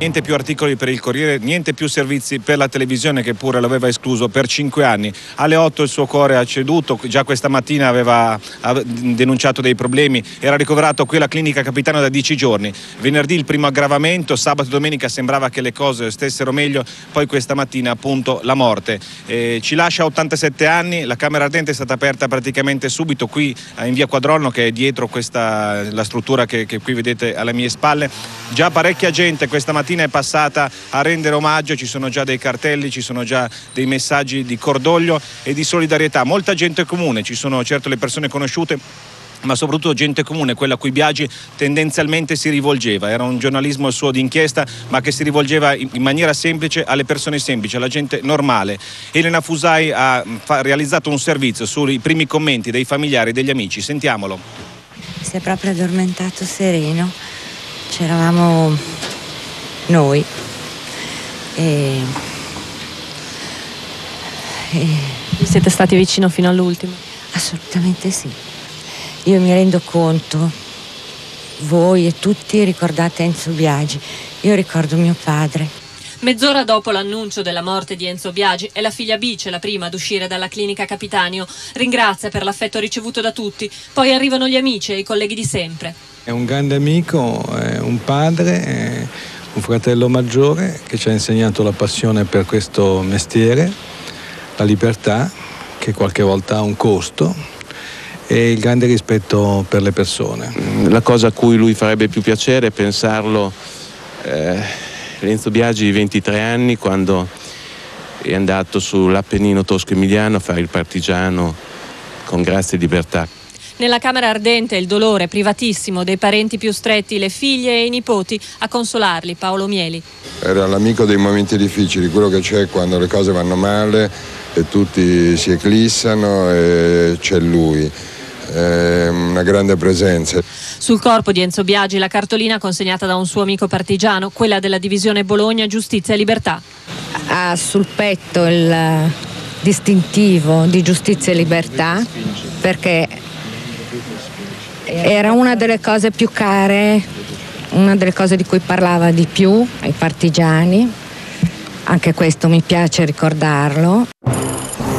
Niente più articoli per il Corriere, niente più servizi per la televisione che pure l'aveva escluso per 5 anni. Alle 8 il suo cuore ha ceduto, già questa mattina aveva denunciato dei problemi, era ricoverato qui alla clinica Capitano da 10 giorni. Venerdì il primo aggravamento, sabato e domenica sembrava che le cose stessero meglio, poi questa mattina appunto la morte. Ci lascia a 87 anni, la camera ardente è stata aperta praticamente subito qui in via Quadronno, che è dietro la struttura che qui vedete alle mie spalle. Già parecchia gente questa mattina è passata a rendere omaggio, ci sono già dei cartelli, ci sono già dei messaggi di cordoglio e di solidarietà. Molta gente comune, ci sono certo le persone conosciute, ma soprattutto gente comune, quella a cui Biagi tendenzialmente si rivolgeva. Era un giornalismo suo d'inchiesta, ma che si rivolgeva in maniera semplice alle persone semplici, alla gente normale. Elena Fusai ha realizzato un servizio sui primi commenti dei familiari e degli amici. Sentiamolo. Si è proprio addormentato sereno. C'eravamo noi e siete stati vicino fino all'ultimo? Assolutamente sì. Io mi rendo conto, voi e tutti ricordate Enzo Biagi, io ricordo mio padre. Mezz'ora dopo l'annuncio della morte di Enzo Biagi è la figlia Bice la prima ad uscire dalla clinica Capitanio. Ringrazia per l'affetto ricevuto da tutti, poi arrivano gli amici e i colleghi di sempre. È un grande amico, è un padre, è un fratello maggiore che ci ha insegnato la passione per questo mestiere, la libertà che qualche volta ha un costo e il grande rispetto per le persone. La cosa a cui lui farebbe più piacere è pensarlo Enzo Biagi, 23 anni, quando è andato sull'Appennino tosco-emiliano a fare il partigiano con grazia e libertà. Nella camera ardente il dolore privatissimo dei parenti più stretti, le figlie e i nipoti, a consolarli Paolo Mieli. Era l'amico dei momenti difficili, quello che c'è quando le cose vanno male e tutti si eclissano e c'è lui. Una grande presenza. Sul corpo di Enzo Biagi la cartolina consegnata da un suo amico partigiano, quella della divisione Bologna Giustizia e Libertà. Ha sul petto il distintivo di Giustizia e Libertà perché era una delle cose più care, una delle cose di cui parlava di più ai partigiani. Anche questo mi piace ricordarlo.